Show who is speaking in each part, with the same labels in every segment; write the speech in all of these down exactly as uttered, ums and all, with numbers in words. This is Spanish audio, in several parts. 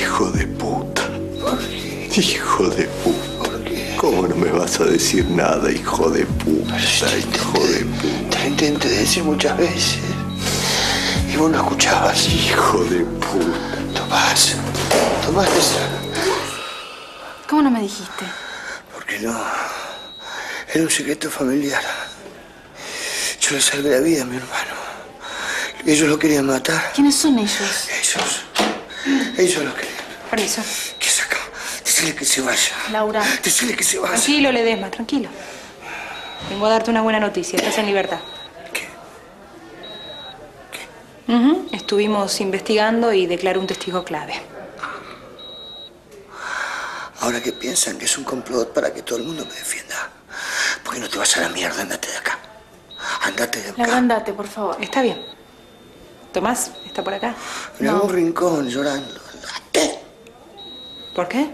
Speaker 1: Hijo de puta.
Speaker 2: ¿Por qué?
Speaker 1: Hijo de puta.
Speaker 2: ¿Por qué?
Speaker 1: ¿Cómo no me vas a decir nada, hijo de puta?
Speaker 2: Pero
Speaker 1: Hijo de puta.
Speaker 2: Te lo intenté decir muchas veces. Y vos no escuchabas.
Speaker 1: Hijo de puta.
Speaker 2: Tomás. Tomás.
Speaker 3: ¿Cómo no me dijiste?
Speaker 2: Porque no. Era un secreto familiar. Yo le salvé la vida a mi hermano. Ellos lo querían matar.
Speaker 3: ¿Quiénes son ellos?
Speaker 2: Ellos. Ellos lo querían.
Speaker 3: Permiso.
Speaker 2: ¿Qué saca? Decirle que se vaya.
Speaker 3: Laura.
Speaker 2: Decirle que se vaya.
Speaker 3: Tranquilo, Ledesma, tranquilo. Vengo a darte una buena noticia. Estás en libertad.
Speaker 2: ¿Qué?
Speaker 3: ¿Qué? Uh-huh. Estuvimos investigando y declaré un testigo clave.
Speaker 2: Ahora que piensan que es un complot para que todo el mundo me defienda. ¿Por qué no te vas a la mierda? Andate de acá. Andate de acá.
Speaker 3: Laura, andate, por favor. Está bien. Tomás, ¿está por acá?
Speaker 2: En
Speaker 3: No.
Speaker 2: algún rincón, llorando. Andate.
Speaker 3: ¿Por qué?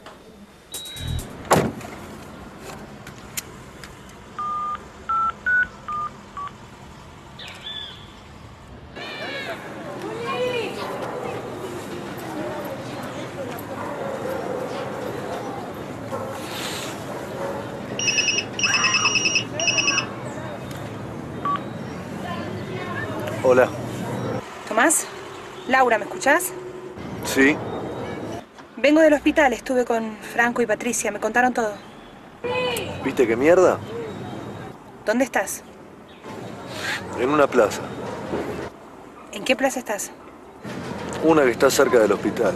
Speaker 1: Hola.
Speaker 3: Tomás, Laura, ¿me escuchás?
Speaker 1: ¿Sí?
Speaker 3: Vengo del hospital, estuve con Franco y Patricia, me contaron todo.
Speaker 1: ¿Viste qué mierda?
Speaker 3: ¿Dónde estás?
Speaker 1: En una plaza.
Speaker 3: ¿En qué plaza estás?
Speaker 1: Una que está cerca del hospital.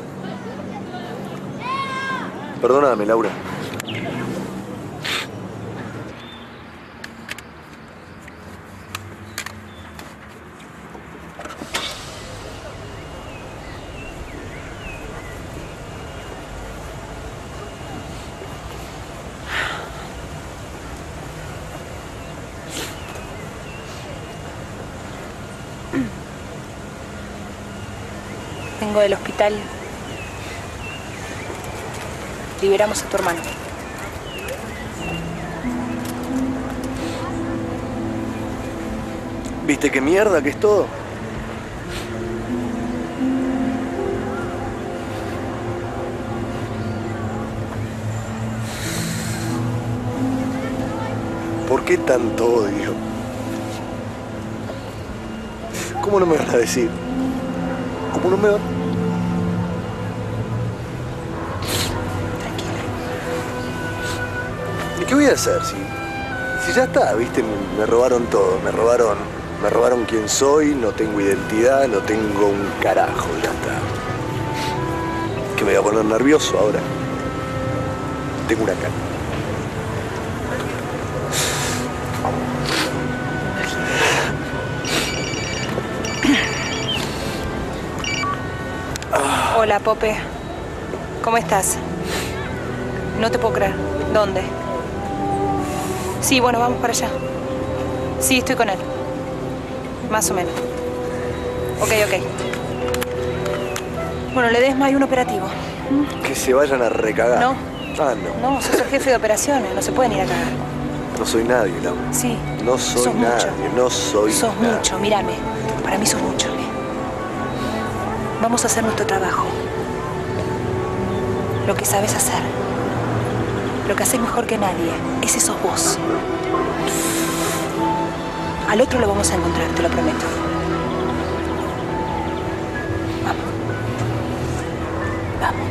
Speaker 1: Perdóname, Laura.
Speaker 3: Vengo del hospital. Liberamos a tu hermano.
Speaker 1: ¿Viste qué mierda que es todo? ¿Por qué tanto odio? ¿Cómo no me van a decir? ¿Cómo no me van?
Speaker 3: Tranquila.
Speaker 1: ¿Y qué voy a hacer si, si ya está, viste? Me, me robaron todo, me robaron, me robaron quién soy, no tengo identidad, no tengo un carajo, ya está. ¿Que me voy a poner nervioso ahora? Tengo una cara.
Speaker 3: Hola, Pope. ¿Cómo estás? No te puedo creer. ¿Dónde? Sí, bueno, vamos para allá. Sí, estoy con él. Más o menos. Ok, ok. Bueno, Ledesma, hay un operativo.
Speaker 1: Que se vayan a recagar.
Speaker 3: No.
Speaker 1: Ah, no.
Speaker 3: No, sos el jefe de operaciones. No se pueden ir a cagar.
Speaker 1: No soy nadie, Laura.
Speaker 3: Sí.
Speaker 1: No soy
Speaker 3: sos
Speaker 1: nadie,
Speaker 3: mucho.
Speaker 1: no soy
Speaker 3: Sos
Speaker 1: nadie.
Speaker 3: mucho, mírame. Para mí sos mucho. Vamos a hacer nuestro trabajo. Lo que sabes hacer. Lo que haces mejor que nadie. Ese sos vos. Al otro lo vamos a encontrar, te lo prometo. Vamos. Vamos.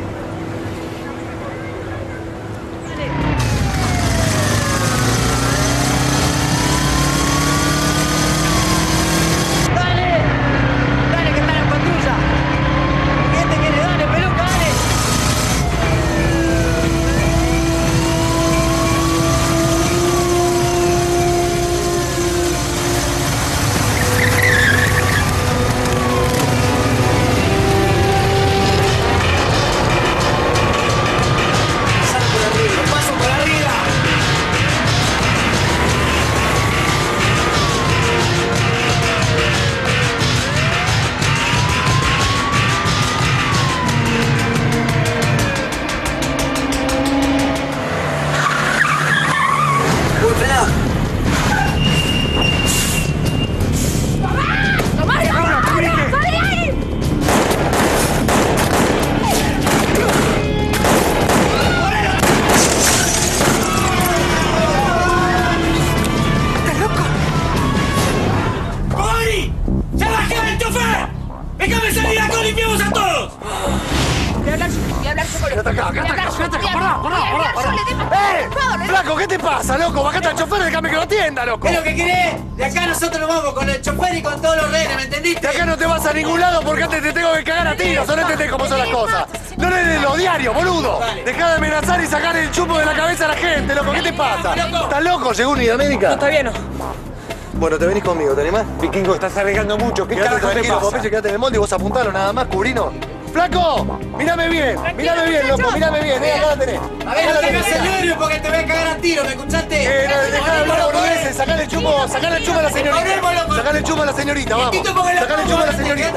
Speaker 4: ¡Déjame salir acá o limpiamos a todos!
Speaker 3: Voy a hablar yo, voy a hablar yo con él.
Speaker 1: Quédate acá, quédate acá, quédate acá, pará, pará, pará, pará. ¡Eh! ¡Flaco, qué te pasa, loco! Bajate al chofer y déjame que lo atienda, loco.
Speaker 4: ¿Qué es lo que querés? De acá nosotros nos vamos con el chofer y con todos los rehenes, ¿me entendiste?
Speaker 1: De acá no te vas a ningún lado porque antes te tengo que cagar a tiros, no entendés cómo son las cosas. No lees los diarios, boludo. Dejá de amenazar y sacar el chupo de la cabeza a la gente, loco. ¿Qué te pasa? ¿Estás loco? ¿Llegó Unidamérica?
Speaker 3: No, todavía no.
Speaker 1: Bueno, te venís conmigo, ¿te animás?
Speaker 5: Vikingo, estás arriesgando mucho. ¿Qué
Speaker 1: Quédate
Speaker 5: carajo te
Speaker 1: tranquilo,
Speaker 5: pasa?
Speaker 1: Popeye, quédate en el molde y vos apuntalo nada más, cubrino. ¡Flaco! ¡Mírame bien! ¡Mírame bien, loco! ¡Mírame bien! Eh, acá la tenés.
Speaker 4: A ver, no te hagas el nervio porque te voy a cagar a tiro, ¿me escuchaste?
Speaker 1: Eh, no, dejá de hablar boludeces, sacale el chupo, sacale el chupo a la señorita. Sacale el chupo a la señorita, vamos. Sacale el chupo a la señorita.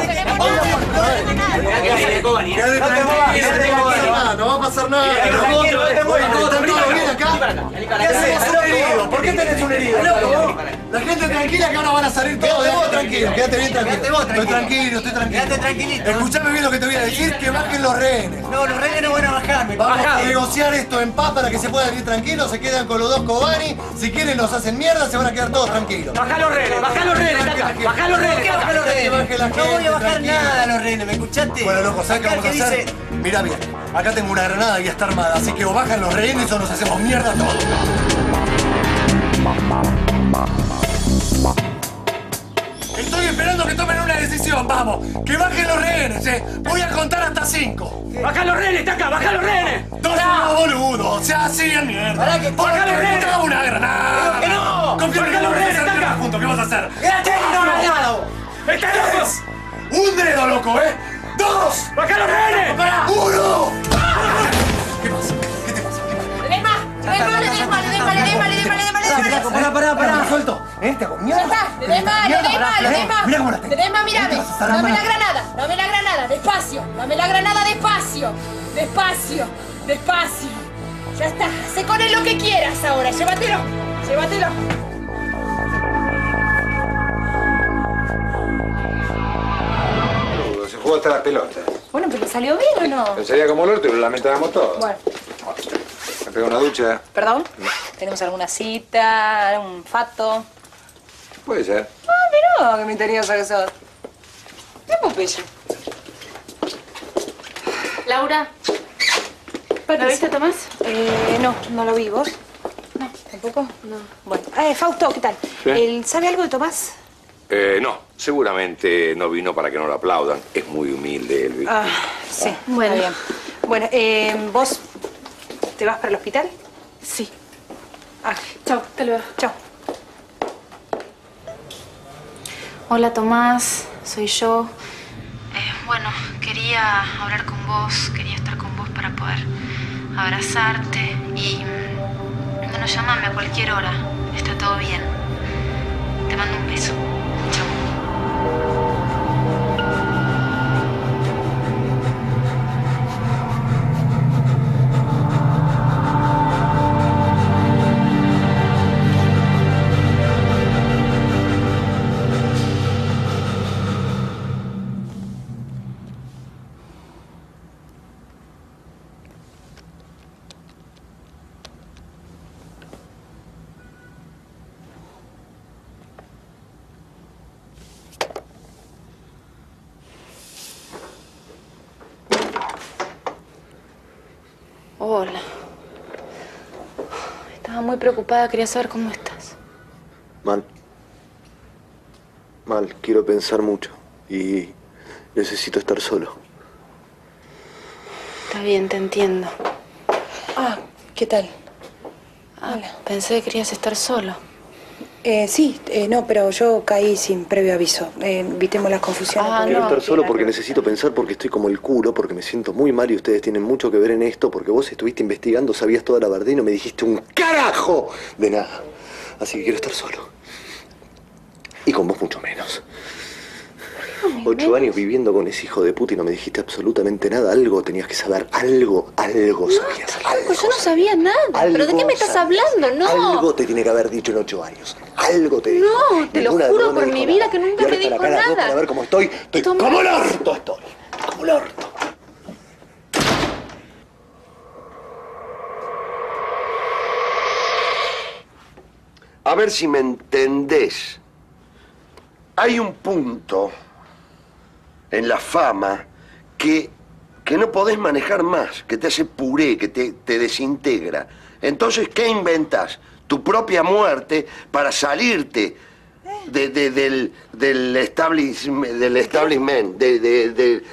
Speaker 1: Quédate tranquilo, no va a pasar nada. ¿Está todo bien acá? ¿Qué haces? Un herido. ¿Por qué tenés un herido? La gente tranquila que ahora van a salir todos. Quédate tranquilo, quédate bien tranquilo. Estoy tranquilo, estoy tranquilo.
Speaker 4: Quédate tranquilito.
Speaker 1: Escuchame bien lo que te voy a decir, que bajen los rehenes.
Speaker 4: No, los rehenes no van a bajarme.
Speaker 1: Vamos a negociar esto en paz para que se puedan ir tranquilos, se quedan con los dos Kobani, si quieren los hacen mierda, se van a quedar todos tranquilos.
Speaker 5: Baja los rehenes, baja los rehenes, acá. Baja los rehenes,
Speaker 4: ¿Qué baja los rehenes? No voy a bajar
Speaker 1: tranquilo.
Speaker 4: nada a los rehenes, ¿me escuchaste?
Speaker 1: Bueno, loco, ¿sabes qué
Speaker 4: Acá
Speaker 1: vamos a
Speaker 4: el que
Speaker 1: hacer?
Speaker 4: dice-
Speaker 1: Mira bien, acá tengo una granada y está armada, así que o bajan los rehenes o nos hacemos mierda todos. Estoy esperando que tomen una decisión, vamos. Que bajen los rehenes, eh. Voy a contar hasta cinco.
Speaker 5: Baja los rehenes, está acá, baja los rehenes.
Speaker 1: Dos no, boludo, o sea, siguen mierda.
Speaker 4: Pará que-
Speaker 1: Baja los rehenes, trago una granada.
Speaker 4: ¡Que no!
Speaker 1: Confía en
Speaker 5: Baja los rehenes,
Speaker 1: acá
Speaker 5: acá.
Speaker 1: juntos, ¿qué vas a hacer?
Speaker 4: ¡Quédate ahí, no hagas nada vos!
Speaker 5: ¡Estás loco!
Speaker 1: Un dedo, loco, ¿eh? ¡Dos!
Speaker 5: ¡Baja los rehenes!
Speaker 1: ¡Uno! ¿Qué pasa? ¿Qué te pasa?
Speaker 6: Ledesma, Ledesma, Ledesma, Ledesma, Ledesma, Ledesma, Ledesma,
Speaker 1: Pará, pará, pará, suelto. ¿Eh? Te hago
Speaker 6: Ya
Speaker 1: mierda.
Speaker 6: está, Ledesma, Ledesma, Ledesma.
Speaker 1: Mirá cómo la tengo.
Speaker 6: Ledesma, mírame.
Speaker 1: Te vas a estar
Speaker 6: Dame la
Speaker 1: armando.
Speaker 6: granada, dame la granada, despacio. Dame la granada despacio. Despacio, despacio. Ya está, sé con él lo que quieras ahora. Llévatelo, llévatelo.
Speaker 5: Se jugó hasta la pelota.
Speaker 3: Bueno, pero ¿salió bien o no?
Speaker 5: Pensaría como el orto y lo lamentábamos todos.
Speaker 3: Bueno,
Speaker 5: Me pego una ducha.
Speaker 3: ¿perdón? ¿Tenemos alguna cita, algún fato?
Speaker 5: Puede ser.
Speaker 3: Ah, mirá, qué misteriosa que sos. ¿Qué Popeye?
Speaker 7: Laura, ¿lo viste a Tomás?
Speaker 3: Eh, no, no lo vi. ¿Vos?
Speaker 7: No.
Speaker 3: ¿Tampoco?
Speaker 7: No.
Speaker 3: Bueno. Eh, Fausto, ¿qué tal?
Speaker 8: Sí.
Speaker 3: ¿Él sabe algo de Tomás?
Speaker 8: Eh, no, seguramente no vino para que no lo aplaudan. Es muy humilde él. ¿viste?
Speaker 3: Ah, sí.
Speaker 7: Bueno.
Speaker 3: Está bien. Bueno, eh, ¿vos te vas para el hospital?
Speaker 7: Sí.
Speaker 3: Ah,
Speaker 7: Chau, hasta luego.
Speaker 3: chao.
Speaker 7: Hola Tomás, soy yo. Eh, bueno, quería hablar con vos, quería estar con vos para poder abrazarte y... Bueno, llámame a cualquier hora, está todo bien. Te mando un beso. Chau. Hola. Estaba muy preocupada, quería saber cómo estás.
Speaker 1: Mal. Mal, quiero pensar mucho y necesito estar solo.
Speaker 7: Está bien, te entiendo.
Speaker 3: Ah, ¿qué tal?
Speaker 7: Ah, pensé que querías estar solo.
Speaker 3: Eh, sí, eh, no, pero yo caí sin previo aviso. Eh, evitemos las confusiones.
Speaker 7: Ah,
Speaker 3: porque-
Speaker 1: Quiero
Speaker 7: no,
Speaker 1: estar solo
Speaker 3: sí,
Speaker 1: porque
Speaker 3: no.
Speaker 1: necesito pensar, porque estoy como el culo, porque me siento muy mal y ustedes tienen mucho que ver en esto, porque vos estuviste investigando, sabías toda la verdad y no me dijiste un carajo de nada. Así que quiero estar solo. Y con vos mucho menos. Ocho años viviendo con ese hijo de puta y no me dijiste absolutamente nada. Algo tenías que saber. Algo, algo sabías. Algo,
Speaker 7: Yo no sabía nada.
Speaker 1: algo
Speaker 7: ¿Pero de qué me estás
Speaker 1: sabías.
Speaker 7: hablando? No.
Speaker 1: Algo te tiene que haber dicho en ocho años. Algo te dijo.
Speaker 7: No, te lo
Speaker 1: Ninguna de
Speaker 7: juro
Speaker 1: las dos
Speaker 7: por
Speaker 1: me
Speaker 7: mi
Speaker 1: dijo
Speaker 7: vida
Speaker 1: nada.
Speaker 7: que nunca
Speaker 1: Y ahora
Speaker 7: me
Speaker 1: está la
Speaker 7: dijo
Speaker 1: cara de vos
Speaker 7: nada.
Speaker 1: para ver cómo estoy. Estoy
Speaker 7: Tomás.
Speaker 1: como el orto estoy. Como el orto.
Speaker 2: A ver si me entendés. Hay un punto en la fama que, que no podés manejar más, que te hace puré, que te, te desintegra. Entonces, ¿qué inventas? Tu propia muerte para salirte de, de, del, del establishment, del establishment de, de, de...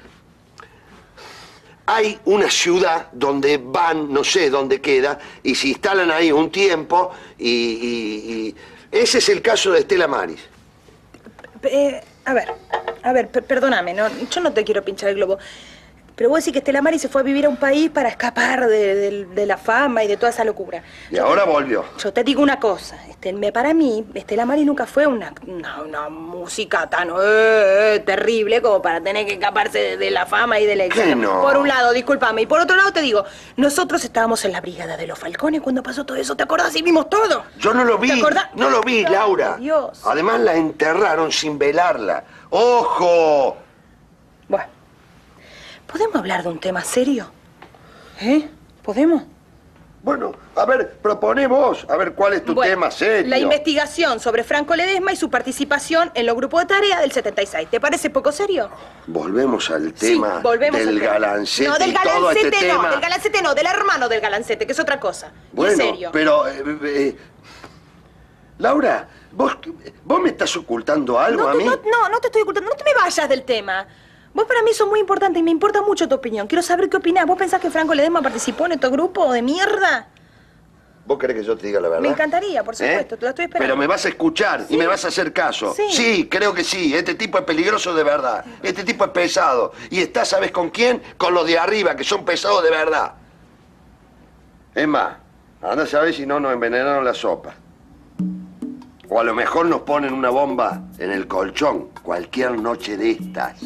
Speaker 2: Hay una ciudad donde van, no sé dónde queda, y se instalan ahí un tiempo, y, y, y... ese es el caso de Estela Maris.
Speaker 3: Eh, a ver, a ver, per perdóname, no, yo no te quiero pinchar el globo. Pero vos decís que Estela Maris se fue a vivir a un país para escapar de, de, de la fama y de toda esa locura.
Speaker 2: Y yo ahora te, volvió.
Speaker 3: Yo te digo una cosa. Este, me, para mí, Estela Maris nunca fue una, una, una música tan eh, terrible como para tener que escaparse de, de la fama y del éxito.
Speaker 2: ¿Qué no?
Speaker 3: Por un lado, discúlpame. Y por otro lado te digo, nosotros estábamos en la brigada de los Falcones cuando pasó todo eso. ¿Te acordás? Y vimos todo.
Speaker 2: Yo no lo vi.
Speaker 3: ¿Te acordás?
Speaker 2: No lo vi, Laura.
Speaker 3: Dios.
Speaker 2: Además la enterraron sin velarla. ¡Ojo!
Speaker 3: Bueno. ¿Podemos hablar de un tema serio? ¿Eh? ¿Podemos?
Speaker 2: Bueno, a ver, proponé vos. A ver, ¿cuál es tu
Speaker 3: bueno,
Speaker 2: tema serio?
Speaker 3: La investigación sobre Franco Ledesma y su participación en los grupos de tarea del setenta y seis. ¿Te parece poco serio?
Speaker 2: Volvemos al tema
Speaker 3: sí, volvemos
Speaker 2: del
Speaker 3: al tema.
Speaker 2: galancete
Speaker 3: No, del
Speaker 2: y todo
Speaker 3: galancete
Speaker 2: este
Speaker 3: no,
Speaker 2: tema.
Speaker 3: del galancete no, del hermano del galancete, que es otra cosa.
Speaker 2: Bueno,
Speaker 3: en serio.
Speaker 2: pero... Eh, eh, Laura, vos, vos me estás ocultando algo
Speaker 3: no,
Speaker 2: a
Speaker 3: te,
Speaker 2: mí.
Speaker 3: No, no, no te estoy ocultando. No te me vayas del tema. Vos para mí sos muy importante y me importa mucho tu opinión. Quiero saber qué opinás. ¿Vos pensás que Franco Ledesma participó en estos grupos de mierda?
Speaker 2: ¿Vos querés que yo te diga la verdad?
Speaker 3: Me encantaría, por supuesto.
Speaker 2: ¿Eh?
Speaker 3: Te la estoy esperando.
Speaker 2: Pero me vas a escuchar
Speaker 3: ¿Sí?
Speaker 2: y me vas a hacer caso.
Speaker 3: Sí.
Speaker 2: Sí, creo que sí. Este tipo es peligroso de verdad. Este tipo es pesado. Y está, ¿sabes con quién? Con los de arriba, que son pesados de verdad. Es más, anda a saber si no nos envenenaron la sopa. O a lo mejor nos ponen una bomba en el colchón cualquier noche de estas.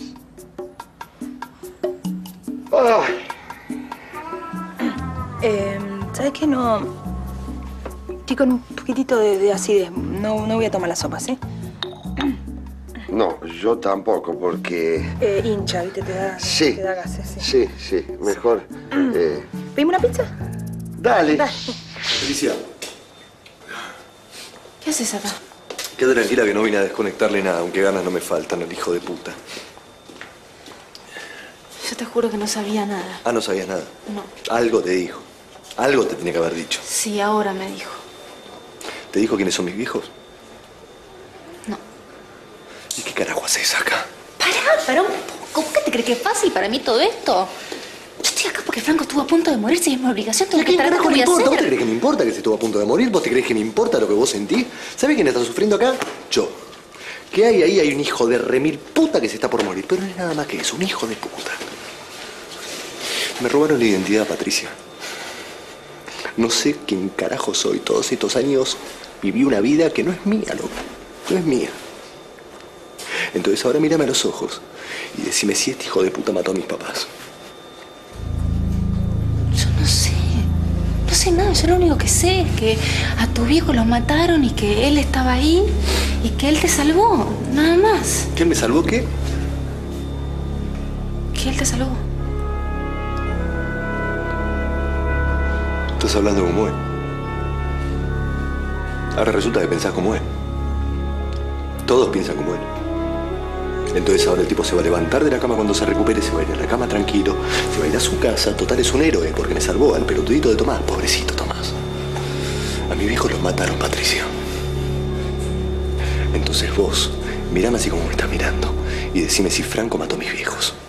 Speaker 2: Ay.
Speaker 3: Eh, ¿Sabes qué? No... Estoy con un poquitito de, de acidez. No, no voy a tomar la sopa, ¿sí?
Speaker 2: No, yo tampoco, porque...
Speaker 3: Eh, hincha, ¿viste? Te da,
Speaker 2: sí,
Speaker 3: te da gases, sí.
Speaker 2: Sí, sí, mejor... Eh...
Speaker 3: ¿Pedimos una pizza?
Speaker 2: Dale.
Speaker 3: Dale.
Speaker 1: Felicia,
Speaker 7: ¿Qué haces acá?
Speaker 1: quédate tranquila que no vine a desconectarle nada, aunque ganas no me faltan, el hijo de puta.
Speaker 7: Yo te juro que no sabía nada.
Speaker 1: Ah, no sabías nada.
Speaker 7: No.
Speaker 1: Algo te dijo. Algo te tenía que haber dicho.
Speaker 7: Sí, ahora me dijo.
Speaker 1: ¿Te dijo quiénes son mis viejos?
Speaker 7: No.
Speaker 1: ¿Y qué carajo haces acá?
Speaker 9: Pará, pará un poco. ¿Por qué te crees que es fácil para mí todo esto? Yo estoy acá porque Franco estuvo a punto de morirse y es mi obligación. Tengo que estar acá.
Speaker 1: ¿Qué
Speaker 9: ¿Qué voy a
Speaker 1: importa? ¿Vos te
Speaker 9: hacer?
Speaker 1: crees que me importa que se estuvo a punto de morir? ¿Vos te crees que me importa lo que vos sentís? ¿Sabés quién está sufriendo acá? Yo. ¿Qué hay ahí? Hay un hijo de remil puta que se está por morir. Pero no es nada más que eso, un hijo de puta. Me robaron la identidad, Patricia. No sé quién carajo soy. Todos estos años viví una vida que no es mía, loco. No es mía. Entonces ahora mírame a los ojos y decime si este hijo de puta mató a mis papás.
Speaker 7: Yo no sé. No sé nada. Yo lo único que sé es que a tu viejo los mataron y que él estaba ahí y que él te salvó. Nada más.
Speaker 1: ¿Quién me salvó qué?
Speaker 7: Que él te salvó.
Speaker 1: Estás hablando como él. Ahora resulta que pensás como él. Todos piensan como él. Entonces ahora el tipo se va a levantar de la cama cuando se recupere, se va a ir a la cama tranquilo, se va a ir a su casa. Total, es un héroe porque me salvó al pelotudito de Tomás. Pobrecito Tomás. A mi viejo los mataron, Patricia. Entonces vos, mirame así como me estás mirando y decime si Franco mató a mis viejos.